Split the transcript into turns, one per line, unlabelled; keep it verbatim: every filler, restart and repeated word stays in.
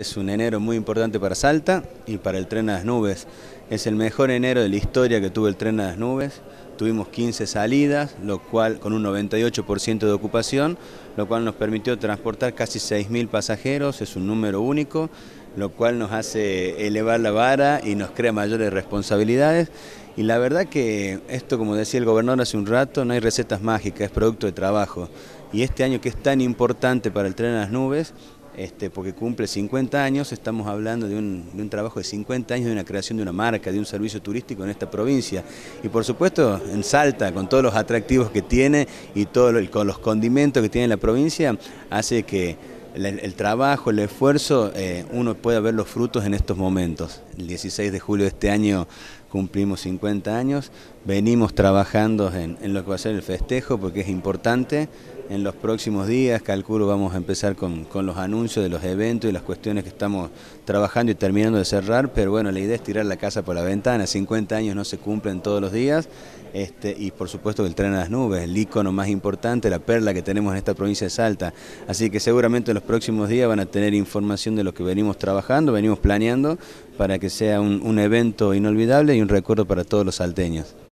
Es un enero muy importante para Salta y para el Tren a las Nubes. Es el mejor enero de la historia que tuvo el Tren a las Nubes. Tuvimos quince salidas, lo cual con un noventa y ocho por ciento de ocupación, lo cual nos permitió transportar casi seis mil pasajeros, es un número único, lo cual nos hace elevar la vara y nos crea mayores responsabilidades. Y la verdad que esto, como decía el gobernador hace un rato, no hay recetas mágicas, es producto de trabajo. Y este año que es tan importante para el Tren a las Nubes, Este, porque cumple cincuenta años, estamos hablando de un, de un trabajo de cincuenta años, de una creación de una marca, de un servicio turístico en esta provincia. Y por supuesto en Salta, con todos los atractivos que tiene y todo lo, con los condimentos que tiene la provincia, hace que el, el trabajo, el esfuerzo, eh, uno pueda ver los frutos en estos momentos. El dieciséis de julio de este año cumplimos cincuenta años, venimos trabajando en, en lo que va a ser el festejo porque es importante. En los próximos días, calculo, vamos a empezar con, con los anuncios de los eventos y las cuestiones que estamos trabajando y terminando de cerrar, pero bueno, la idea es tirar la casa por la ventana, cincuenta años no se cumplen todos los días, este, y por supuesto que el Tren a las Nubes, el ícono más importante, la perla que tenemos en esta provincia de Salta, así que seguramente en los próximos días van a tener información de lo que venimos trabajando, venimos planeando, para que sea un, un evento inolvidable y un recuerdo para todos los salteños.